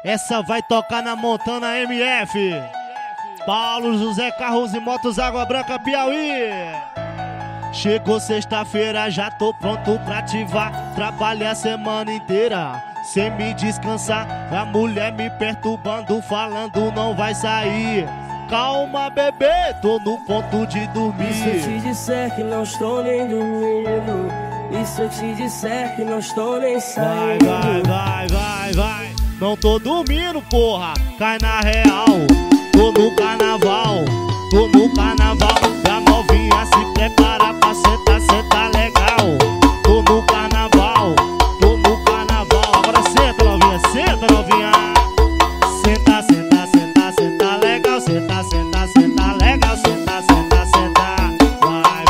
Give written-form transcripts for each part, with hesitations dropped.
Essa vai tocar na Montana MF. Paulo José Carros e Motos Água Branca, Piauí. Chegou sexta-feira, já tô pronto pra ativar. Trabalhei a semana inteira sem me descansar. A mulher me perturbando, falando não vai sair. Calma, bebê, tô no ponto de dormir. E se eu te disser que não estou nem dormindo? E se eu te disser que não estou nem saindo? Vai. Não tô dormindo, porra, cai na real. Tô no carnaval, E a novinha se prepara pra sentar, senta legal. Tô no carnaval, Agora senta, novinha, Senta legal, senta legal, senta. Vai.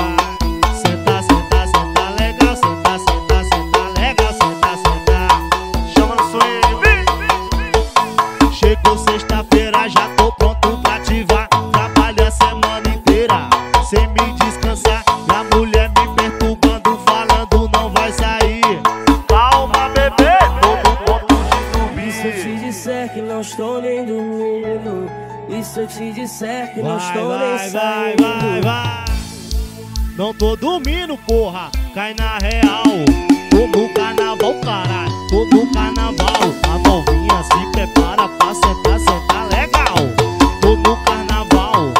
Senta legal, senta legal, senta. Chama no swing. Chegou sexta-feira, já tô pronto pra ativar. Trabalhei a semana inteira sem me descansar. E a mulher me perturbando, falando não vai sair. Calma, bebê, tô no ponto de dormir. E se eu te disser que não estou nem dormindo? E se eu te disser que não estou nem saindo? Vai. Não tô dormindo, porra, cai na real. Tô no carnaval, caralho, tô no carnaval. A novinha se prepara pra sentar, senta legal. Tô no carnaval,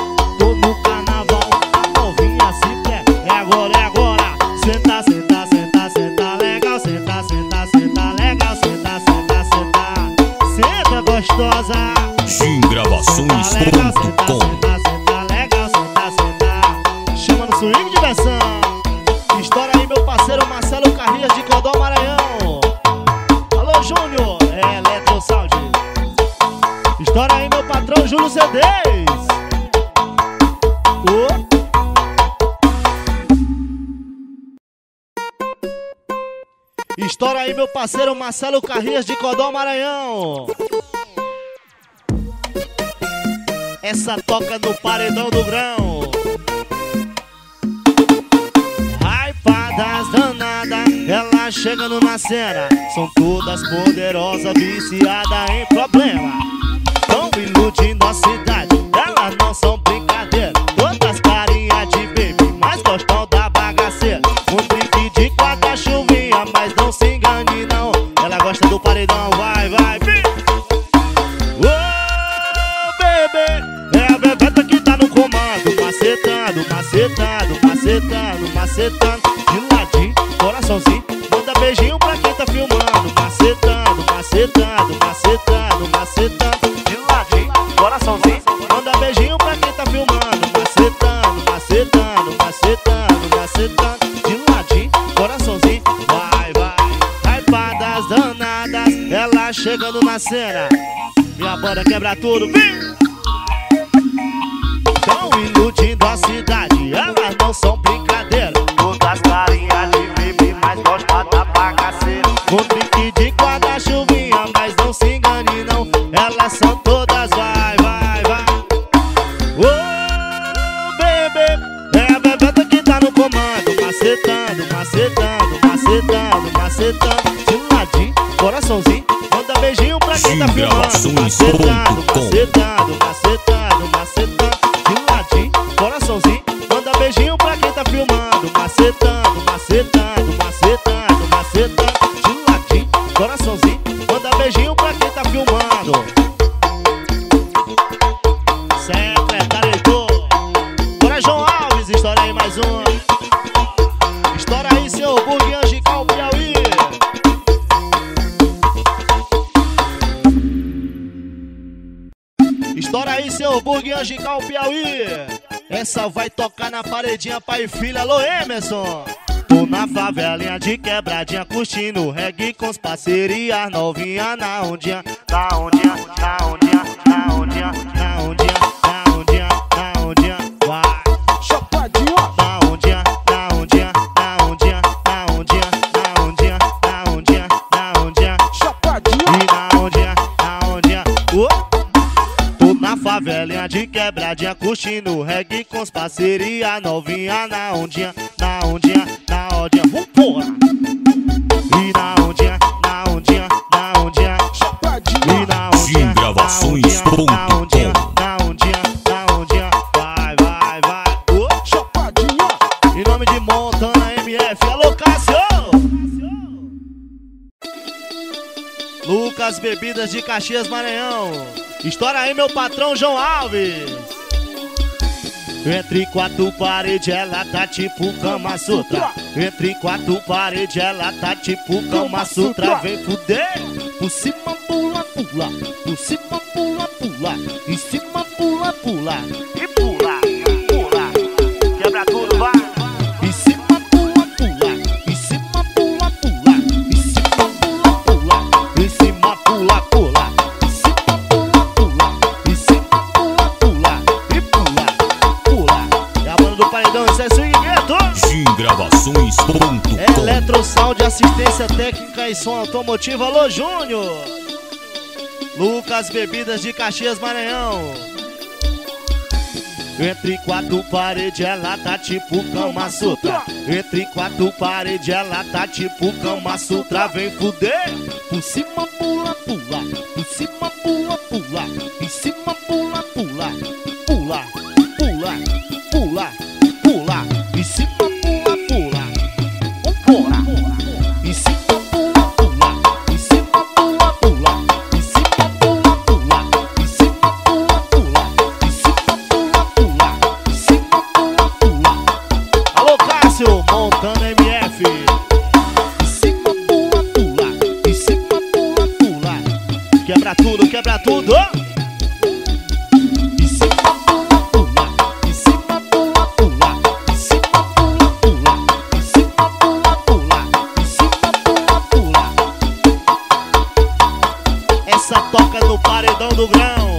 A novinha se prepara, é agora. Senta legal, senta legal, senta. Senta gostosa. Gimgravações.com. Senta legal, senta. Chama no swing, diversão. Estoura aí meu parceiro Marcelo Carrias de Codó, Maranhão. Alô, Júnior, Eletro Sound. Estoura aí meu patrão Júlio CDs. Estoura aí meu parceiro Marcelo Carrias de Codó, Maranhão. Essa toca no paredão do grão. Hypadas danadas, elas chegando na cena. São todas poderosas, viciadas em problema. Tão iludindo a cidade, elas não são brincadeira. Todas carinhas de baby, mas gostam da bagaceira. Um drink de guarda-chuvinha, mas não se engane não. Ela gosta do paredão, vai. Ô, bebê, é a bebeta que tá no comando. Macetando. De ladinho, coraçãozinho, manda beijinho pra quem tá filmando. Macetando. De ladinho, coraçãozinho, manda beijinho pra quem tá filmando. Macetando. De ladinho, coraçãozinho, vai. Hypadas danadas, elas chegando na cena. Minha banda quebra tudo, vem! Tão iludindo a cidade, elas não são brincadeira. Todas carinhas de bebê, mas gostam da bagaceira. Com drink de guarda-chuvinha, mas não se engane não. Elas são todas, vai. Ô, bebê, é a bebeta que tá no comando. Macetando. De ladinho, coraçãozinho, manda beijinho pra quem tá filmando. Macetando. De ladinho, coraçãozinho, manda beijinho pra quem tá filmando. Macetando. De ladinho, coraçãozinho, manda beijinho pra quem tá filmando. Secretário Heitor, bora João Alves, estoura aí mais uma. Estoura aí seu hambúrguer Angical, Piauí. Estoura aí seu hambúrguer Angical, Piauí. Essa vai tocar na paredinha, pai e filha. Alô, Emerson. Tô na favelinha de quebradinha, curtindo reggae com as parcerias. Novinha na ondinha. Vai. Chapadinho, Na ondinha. chapadinho. E na ondinha. Tô na favelinha de quebradinha, curtindo reggae com as parcerias. Novinha na ondinha. Porra. E na ondinha. Chapadinho. Gravações.com. na ondinha, na ondinha, vai, vai, vai. Ô, chapadinha. Em nome de Montana MF, alô Cássio. Lucas Bebidas de Caxias, Maranhão. Estoura aí meu patrão João Alves. Entre quatro paredes ela tá tipo Kama Sutra. Entre quatro paredes ela tá tipo Kama Sutra. Vem fuder. Por cima pula, pula. Por cima pula, pula. Em cima pula, pula. E pula, pula. Quebra tudo, vai. Em cima pula, pula. Em cima pula, pula. Em cima pula, pula. Em cima pula, pula. Em cima pula, pula. Em cima pula, pula. E pula, pula. É a banda do paredão, isso é swing gueto. Gravações.com. Eletrosound, assistência técnica e som automotivo. Alô, Júnior. Lucas Bebidas de Caxias, Maranhão. Entre quatro paredes ela tá tipo Kama Sutra. Entre quatro paredes ela tá tipo Kama Sutra. Vem fuder. Por cima pula, pula. Por cima pula, pula. Em cima pula, pula. Pula, pula, pula, pula. Em cima pula, pula. Pula. Em cima pula, pula. Em cima pula, pula. Em cima pula, pula. Em cima pula, pula. Em cima pula, pula. Em cima pula, pula. Alô Cássio, Montana MF. Em cima pula, pula. Em cima pula, pula. Quebra tudo, quebra tudo. Em cima pula, pula. Em cima pula, pula. Em cima pula, pula. Em cima pula, pula. Em cima pula, pula. Essa toca no paredão do grão.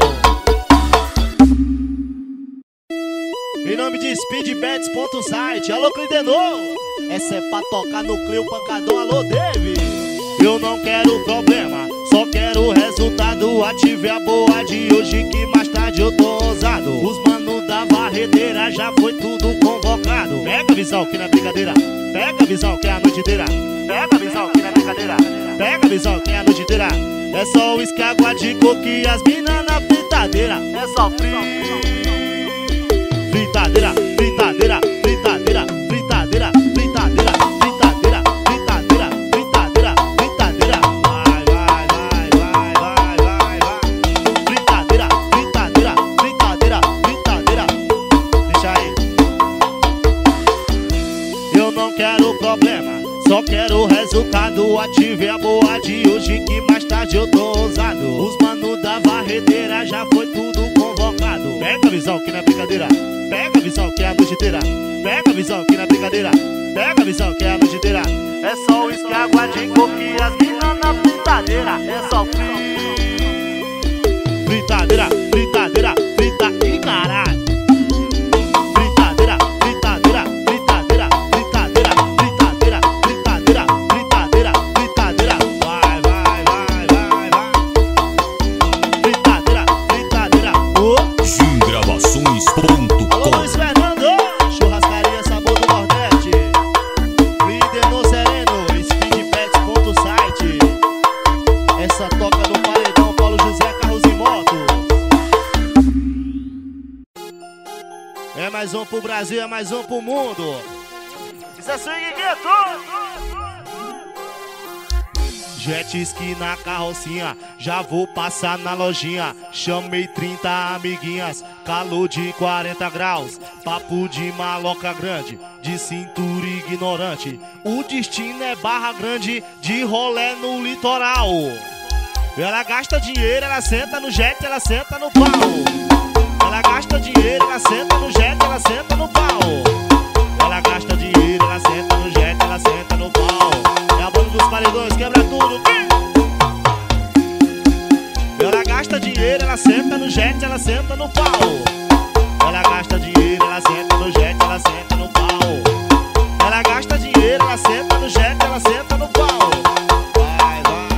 Em nome de Speedbets.site, alô Clidenor. Essa é pra tocar no Clio Pancadão, alô Dave. Eu não quero problema, só quero resultado. Ative a boa de hoje que mais tarde eu tô ousado. Os manos da varredeira já foi tudo convocado. Pega a visão que não é brincadeira. Pega a visão que é a noite inteira. Pega a visão que não é brincadeira. Pega a visão que é a noite inteira. É só uísque, água de coco e as minas na fritadeira. É só fritadeira, fritadeira, fritadeira, fritadeira, fritadeira, fritadeira, fritadeira, fritadeira, fritadeira. Vai, vai, vai, vai, vai, vai, vai. Fritadeira, fritadeira, fritadeira, fritadeira. Deixa aí. Eu não quero problema, só quero resultado. Ative a boa de hoje que mais tarde eu tô ousado. Os manos da varredeira já foi tudo convocado. Pega a visão que não é brincadeira. Pega a visão que é a noite inteira. Pega a visão que não é brincadeira. Pega a visão que é a noite inteira. É só uísque, água de coco e as minas na fritadeira. É só fritadeira, fritadeira, frita e caralho. Fritadeira, fritadeira, fritadeira, fritadeira, fritadeira, fritadeira, fritadeira, fritadeira. Vai, vai, vai, vai, vai. Fritadeira, fritadeira. Gravações.com. Alô Luiz Fernando, churrascaria Sabor do Nordeste. Líder Sereno, Speedbets.site. Essa toca no paredão, Paulo José Carros e Motos. É mais um pro Brasil, é mais um pro mundo. Isso é swing gueto. Jet ski na carrocinha, já vou passar na lojinha. Chamei 30 amiguinhas, calor de 40 graus. Papo de maloca grande, de cintura ignorante. O destino é Barra Grande, de rolé no litoral. Ela gasta dinheiro, ela senta no jet, ela senta no pau. Ela gasta dinheiro, ela senta no jet, ela senta no pau. Ela gasta dinheiro, ela senta no jet, ela senta no pau. É a banda dos paredões, quebra tudo. Ela gasta dinheiro, ela senta no jet, ela senta no pau. Ela gasta dinheiro, ela senta no jet, ela senta no pau. Ela gasta dinheiro, ela senta no jet, ela senta no pau. Vai, vai.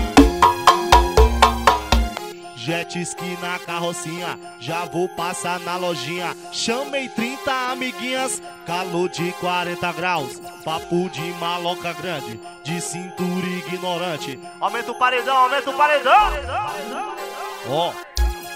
Jet ski na carrocinha, já vou passar na lojinha. Chamei 30 amiguinhas, calor de 40 graus. Papo de maloca grande, de cintura ignorante. Aumenta o paredão, aumenta o paredão. Ó,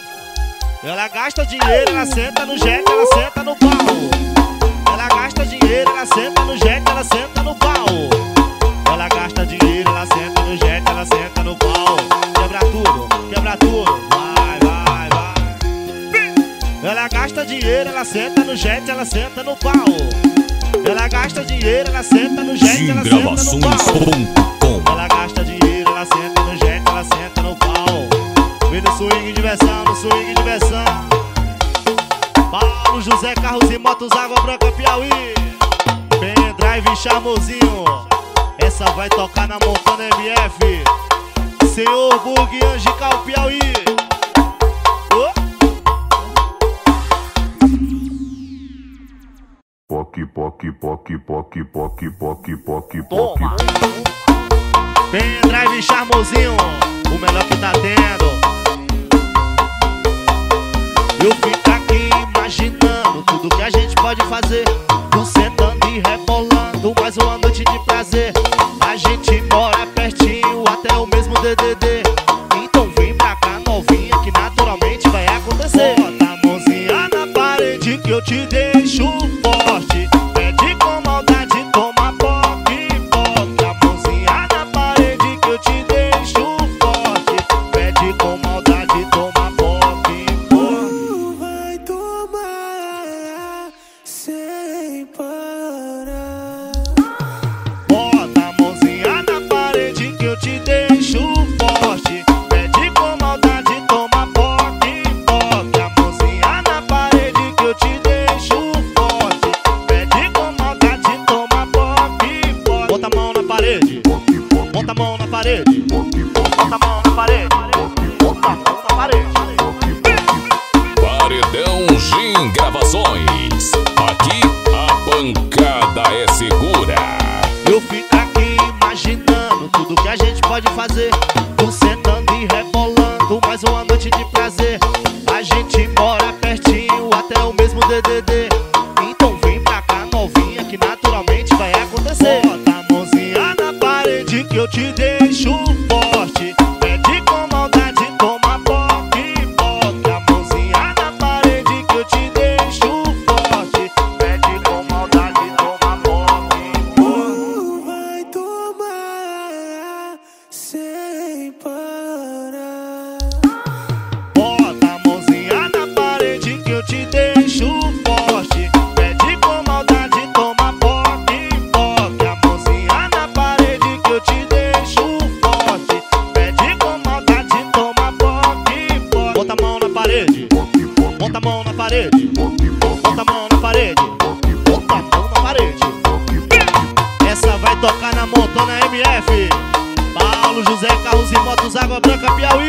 Ela gasta dinheiro, ela senta no jet, ela senta no pau. Ela gasta dinheiro, ela senta no jet, ela senta no pau. Ela gasta dinheiro, ela senta no jet, ela senta no pau. Quebra tudo, vai, vai, vai. Ela gasta dinheiro, ela senta no jet, ela senta no pau. Ela gasta dinheiro, ela senta no jet, ela senta no pau. Ela gasta dinheiro, ela senta no jet, ela senta no pau. Vem no swing diversão, no swing diversão. Paulo José, carros e motos, Água Branca, Piauí. Pendrive, charmosinho. Essa vai tocar na Montana MF. Senhor Bug, Angical, Piauí. Toma. Pendrive, charmosinho, o melhor que tá tendo. Eu fico aqui imaginando tudo que a gente pode fazer. Tu sentando e rebolando, mais uma noite de prazer. A gente mora pertinho, até o mesmo DDD. Então vem pra cá novinha, que naturalmente vai acontecer. Bota a mãozinha na parede que eu te deixo forte. Pede com maldade, toma poque, poque. A mãozinha na parede que eu te deixo forte. Pede com maldade, toma poque, poque. Vai tomar sem parar. Bota a mãozinha na parede que eu te deixo forte. Pede com maldade, toma poque, poque. A mãozinha na parede que eu te deixo forte. Pede com maldade, toma poque, poque. Bota a mão na parede. Bota a mão na parede. Bota a mão na parede. Bota a mão na parede. Paredão Gin Gravações. Aqui a pancada é segura. Eu fico aqui imaginando tudo que a gente pode fazer. Tu sentando e rebolando, mais uma noite de prazer. A gente mora pertinho, até o mesmo DDD. Então vem pra cá novinha, que naturalmente vai acontecer. Bota a mãozinha na parede que eu te deixo forte. Pede com maldade, toma poque, poque. A mãozinha na parede que eu te deixo forte. Pede com maldade, toma poque, poque. Vai tomar sem parar. Bota a mãozinha na parede que eu te deixo forte. Pede com maldade, toma poque, poque. A mãozinha na parede que eu te deixo forte. Pede com maldade, toma poque, poque. Bota a mão na parede. Bota a mão na parede. Bota a mão na parede. Bota a mão na parede. Essa vai tocar na Montana MF. Paulo José, carros e motos, Água Branca, Piauí.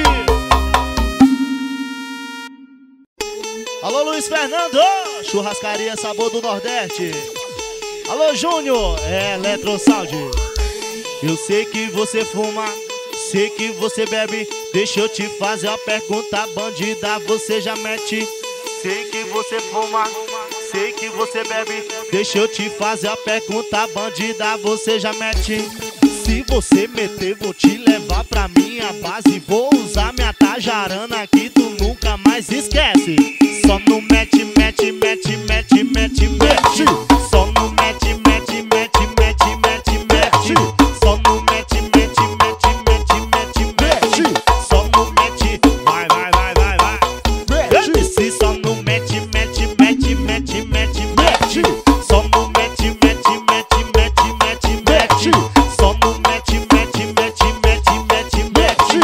Alô, Luiz Fernando, churrascaria Sabor do Nordeste. Alô, Júnior, Eletro Sound. Eu sei que você fuma, sei que você bebe. Deixa eu te fazer uma pergunta, bandida, você já mete. Sei que você fuma, sei que você bebe. Deixa eu te fazer uma pergunta, bandida, você já mete. Se você meter, vou te levar pra minha base. Vou usar minha tajarana que tu nunca mais esquece. Só no mete, mete, mete, mete, mete, mete. Só no mete, mete, mete, mete, mete, mete. Só no mete, mete, mete, mete, mete, mete. Só no mete, vai, vai, vai, vai, vai. Eu disse só no mete, mete, mete, mete, mete, mete. Só no mete, mete, mete, mete, mete, mete. Só no mete, mete, mete, mete, mete, mete.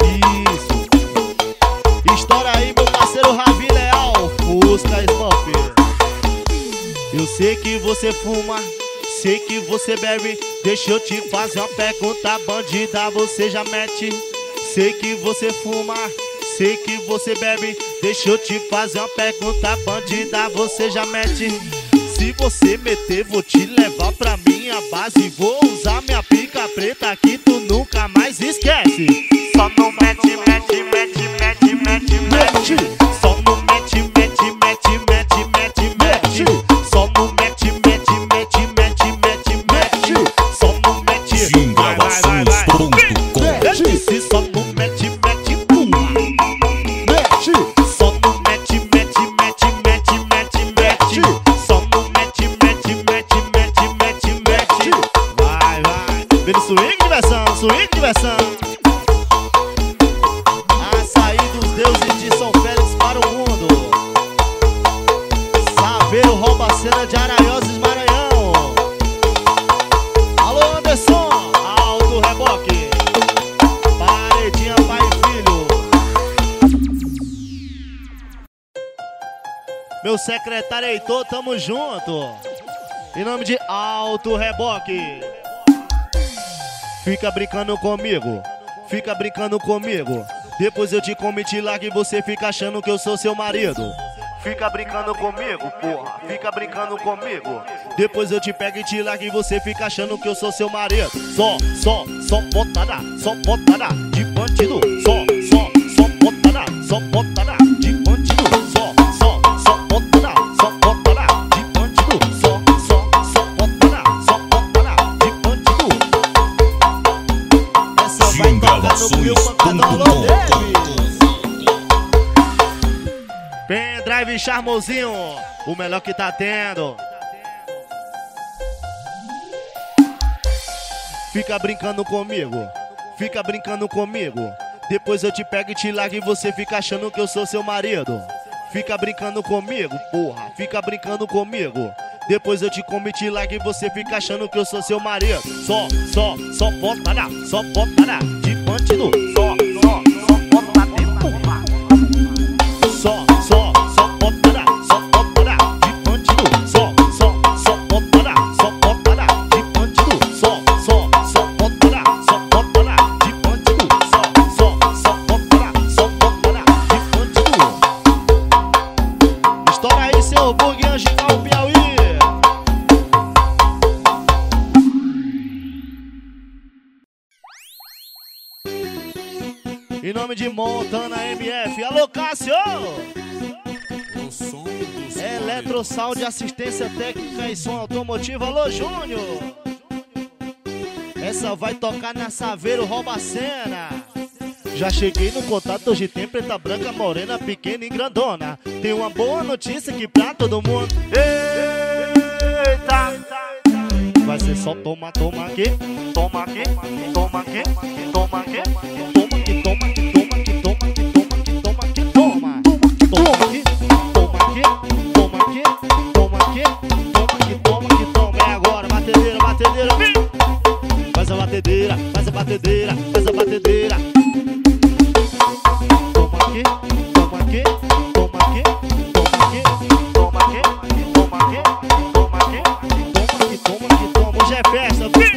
Isso. Estoura aí, meu parceiro Ravi Leal, Fusca Smurf. Eu sei que você fuma, sei que você bebe. Deixa eu te fazer uma pergunta, bandida, você já mete. Sei que você fuma, sei que você bebe. Deixa eu te fazer uma pergunta, bandida, você já mete. Se você meter, vou te levar pra minha base. Vou usar minha pica preta que tu nunca mais esquece. Só no mete, mete, mete, mete, mete, mete. Só no mete, mete, mete, mete, mete, mete. Só no mete, mete, mete, mete, mete, mete. Só no mete, vai, vai, vai, vai. Eu disse só no mete, mete, pum. Mete. Só no mete. Meu secretário Heitor, tamo junto. Em nome de Alto Reboque. Fica brincando comigo, fica brincando comigo. Depois eu te cometi lá que você fica achando que eu sou seu marido. Fica brincando comigo, porra, fica brincando comigo. Depois eu te pego e te largo e você fica achando que eu sou seu marido. Só botada de bandido. Só botada de bandido. Só botada de bandido. Só botada de bandido. Essa vai tocar no meu pancadão. Pendrive charmosinho, o melhor que tá tendo. Fica brincando comigo, fica brincando comigo. Depois eu te pego e te largo e você fica achando que eu sou seu marido. Fica brincando comigo, porra, fica brincando comigo. Depois eu te como e te largo e você fica achando que eu sou seu marido. Só botada de bandido. Só botada de porra. Só botada de bandido. Só botada de bandido. Só botada de bandido. Só botada de bandido. Estoura aí, seu bug, Angical, Piauí. Em nome de Montana MF, alô Cássio! Eletro Sound, assistência técnica e som automotivo, alô Júnior! Essa vai tocar na Saveiro, rouba a cena. Já cheguei no contato, hoje tem preta, branca, morena, pequena e grandona. Tem uma boa notícia aqui pra todo mundo. Eita! Vai ser só toma aqui, toma aqui, toma aqui, toma aqui, toma aqui, toma aqui, toma aqui, toma aqui, toma aqui, toma aqui, toma aqui, toma aqui, toma aqui, toma aqui, toma aqui, toma aqui, toma. É agora, batedeira, batedeira, vem! Faz a batedeira, faz a batedeira, faz a batedeira. Toma aqui, toma aqui, toma aqui, toma aqui, toma aqui, toma aqui, toma aqui, toma aqui, toma. Hoje é festa, vem!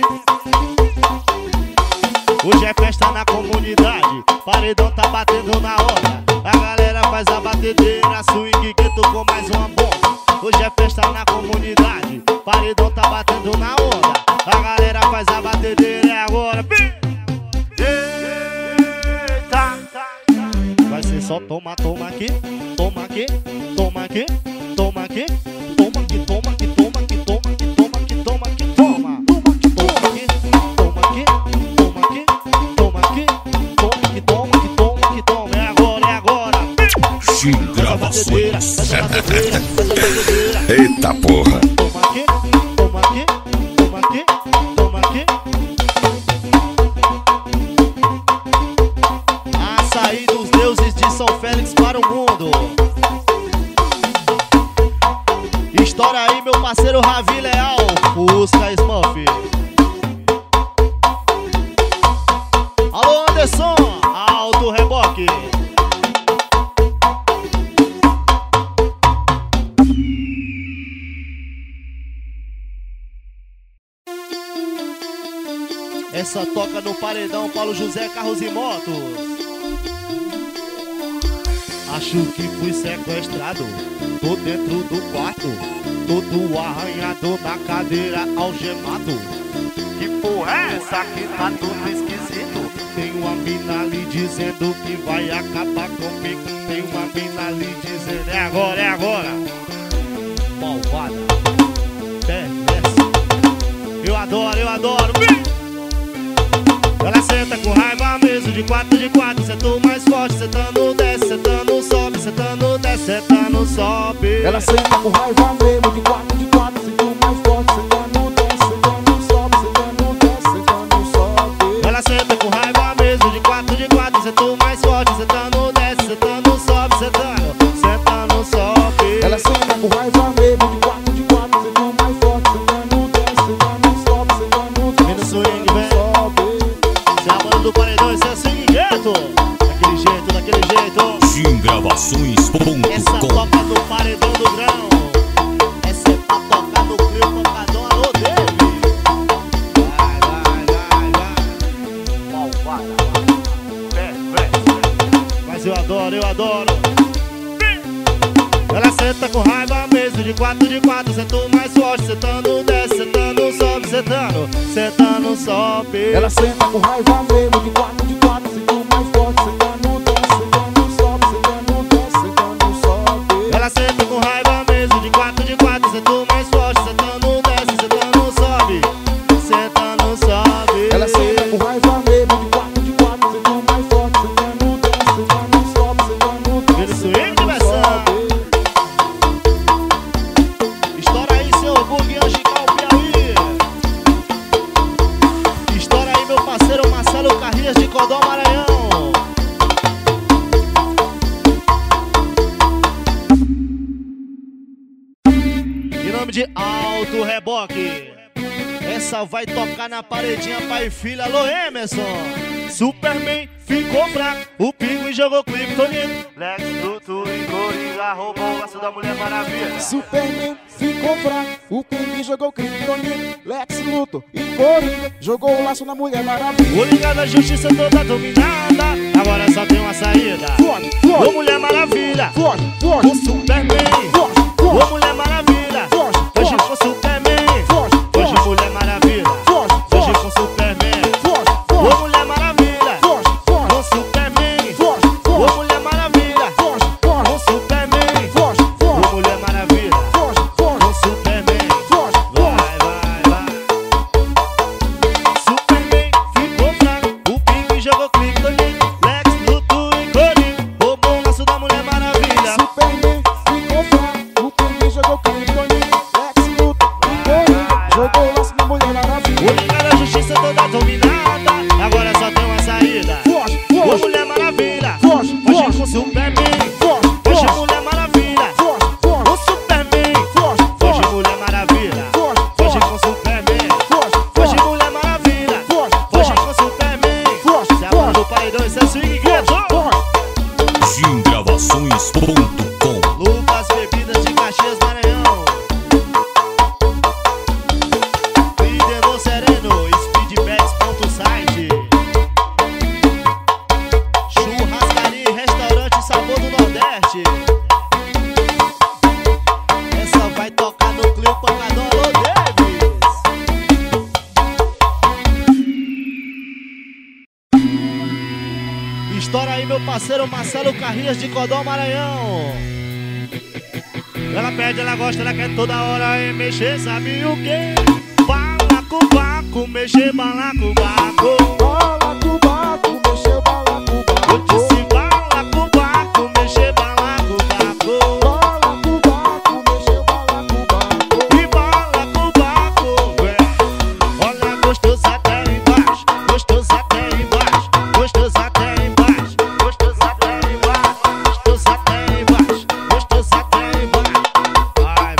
Hoje é festa na comunidade, paredão tá batendo na hora. A galera faz a batedeira, swing que tocou mais uma bomba. Hoje é festa na comunidade, paredão tá batendo na onda. A galera faz a batedeira, é agora, vem! Eita! Vai ser só toma aqui, toma aqui, toma aqui, toma aqui, toma aqui, toma aqui, toma aqui, toma aqui, toma aqui, toma aqui, toma. Toma aqui, toma aqui, toma aqui, toma aqui, toma aqui, toma aqui, toma aqui, toma. É agora. Gravações. Eita porra. Toma aqui, toma aqui, toma aqui, toma aqui. Açaí dos deuses de São Félix para o mundo. Estoura aí, meu parceiro Ravi Leal, Fusca Smurf. Alô Anderson, Alto Reboque. Essa toca no paredão, Paulo José, Carros e Motos. Acho que fui sequestrado, tô dentro do quarto, todo arranhado na cadeira, algemado. Que porra é essa que tá tudo esquisito? Tem uma mina ali dizendo que vai acabar comigo. Tem uma mina ali dizendo, é agora. Malvada, perversa. Eu adoro, vem! Ela senta com raiva mesmo, de quatro, senta mais forte, sentando desce, sentando sobe, sentando desce, sentando sobe. Ela senta com raiva mesmo, de quatro, senta mais forte, sentando desce, sentando sobe, sentando desce, sentando sobe. Ela senta com raiva mesmo, de quatro, senta mais forte, sentando desce, sentando sobe, sentando sobe. Ela senta com raiva mesmo, de quatro, senta mais forte, sentando desce, sentando sobe, sentando desce. Vem no swing, vem. Se é a banda do paredão, esse é swing gueto. Daquele jeito. Gravações.com. Essa toca no paredão do adoro, eu adoro. Ela senta com raiva mesmo, de quatro, sento mais forte, sentando, desce, sentando, sobe, sentando, sobe. Ela senta com raiva mesmo, de quatro, sento mais forte, sentando, desce, sentando, sobe, sentando, desce, sentando, sobe. Ela senta com raiva mesmo, de quatro, sento mais forte, sentando, desce, sentando, sobe, sentando, sobe. Ela senta com raiva mesmo, de quatro, sento mais forte, sentando, desce, sentando, sobe, sentando, desce, Vira swing, diversão. Estoura aí, seu bug Angical Piauí. Estoura aí, meu parceiro Marcelo Carrias de Codó, Maranhão. Em nome de Alto Reboque. Essa vai tocar na paredinha, pai e filha. Alô, Emerson. Superman ficou fraco, o Pinguim jogou Kryptonita. Lex, Luthor e Coringa roubou o laço da Mulher Maravilha. Superman ficou fraco, o Pinguim jogou Kryptonita. Lex Luthor e Coringa jogou o laço na Mulher Maravilha. O Liga da Justiça toda dominada, agora só tem uma saída. Foge, Ô Mulher Maravilha, foge, o Superman. Ô Mulher Maravilha, hoje com Superman. Hoje Mulher Maravilha, hoje com Superman. Ô Mulher Maravilha, com Superman. Ô Mulher Maravilha, com Superman. Ô Mulher Maravilha, com Superman. Vai. Superman ficou fraco, o Pinguim jogou Kryptonita. Lex, Luthor e Coringa roubou o laço da Mulher Maravilha. Superman ficou fraco, o Pinguim jogou Kryptonita. Lex Luthor e Coringa jogou o laço na Mulher Maravilha. O Liga da Justiça toda dominada, agora só tem uma saída. Ô Mulher Maravilha, hoje com Superman. Hoje Mulher Maravilha, com Superman. Hoje Mulher Maravilha, hoje com Superman. Hoje Mulher Maravilha, hoje com Superman. Se a mão do paredão, isso é swing gueto. Gingravações.com. Lucas Bebidas de Caxias, Maranhão. Líder Sereno, speedbets.site. Churrascaria e restaurante Sabor do Nordeste. Essa vai tocar no Clio Pancadão, alô Davis. Estoura aí, meu parceiro Marcelo Carrias de Codó, Maranhão. Ela pede, ela gosta, ela quer toda hora e mexer, sabe o quê? Balacobaco, mexer balacobaco. Balacobaco, mexeu balacobaco. Eu disse balacobaco, mexer balacobaco. Balacobaco, mexeu balacobaco. E balacobaco, olha, gostoso até embaixo, gostoso até embaixo, gostoso até embaixo, gostoso até embaixo, gostoso até embaixo, gostoso até embaixo. Vai.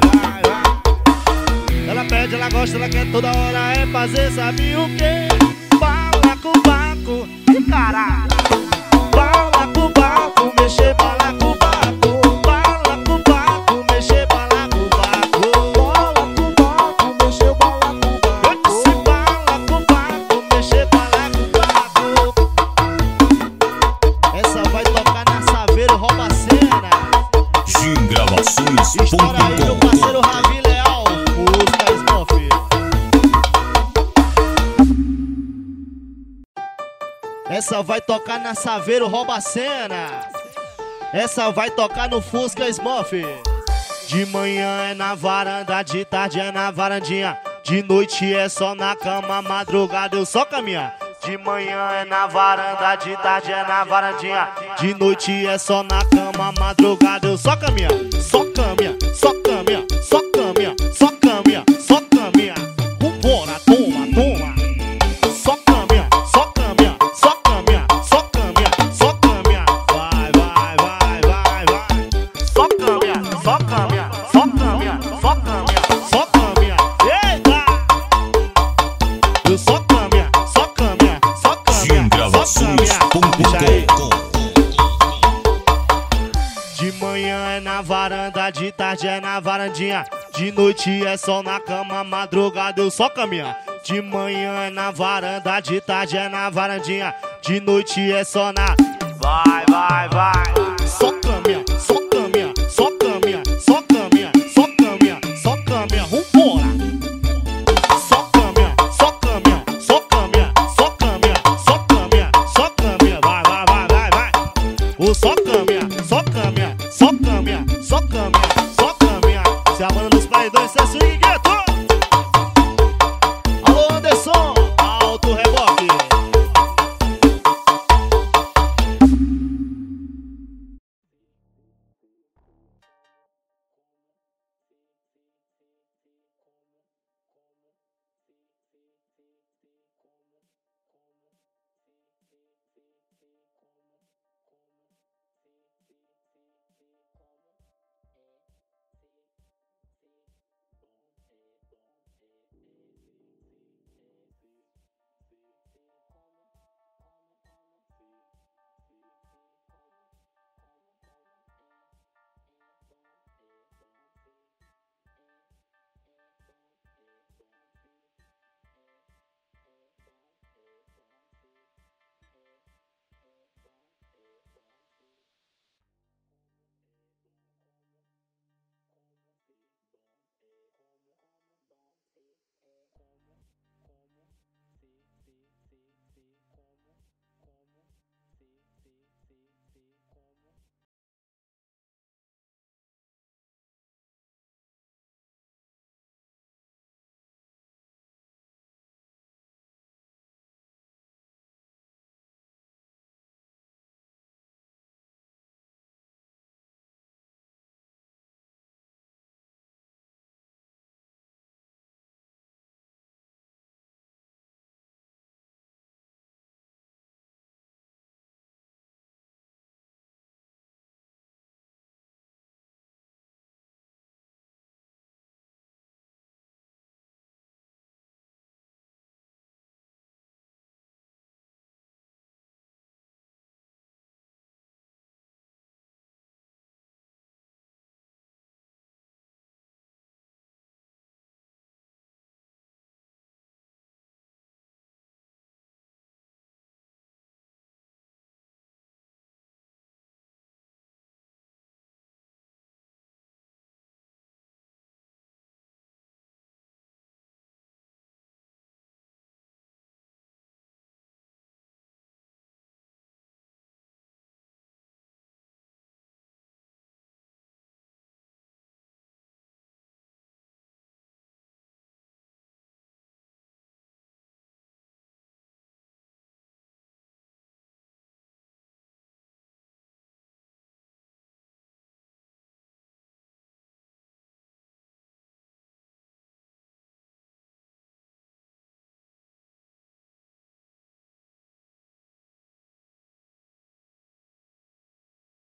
Ela pede, ela gosta, ela quer toda hora é fazer, sabe o quê? Balacobaco, e caralho. Balacobaco, mexer balacobaco. Balacobaco, mexer balacobaco. Balacobaco, mexeu balacobaco. Eu disse balacobaco, mexer balacobaco. Essa vai tocar na Saveiro, rouba a cena. Estoura aí, meu parceiro Gingravações.com. Ravi Leal, música Smurf. Essa vai tocar na Saveiro, rouba a cena. Essa vai tocar no Fusca Smurf. De manhã é na varanda, de tarde é na varandinha, de noite é só na cama, madrugada eu só caminhar. De manhã é na varanda, de tarde é na varandinha, de noite é só na cama, madrugada eu só caminhar. Só caminha, só caminha, só caminha, só caminha, só caminha. Vambora, toma. Só caminha, só caminha, só caminha, só caminha, só caminha. Vai. Só caminha, só caminha, só caminha, só caminha, só caminha. Eita! Eu só caminha, só caminha, só caminha, só caminha. Deixa aí. De manhã é na varanda, de tarde é na varandinha, de noite é só na cama, madrugada eu só caminhar. De manhã é na varanda, de tarde é na varandinha, de noite é só na... Vai, vai, vai. Só caminha, só caminha, só caminha, só caminha, só caminha, só caminha, vambora. Só caminha, só caminha, só caminha, só caminha, só caminha, só caminha. Vai, vai, vai, vai, vai. O só caminha, só caminha, só caminha, só caminha, só caminha. Se a banda dos paredões é swing.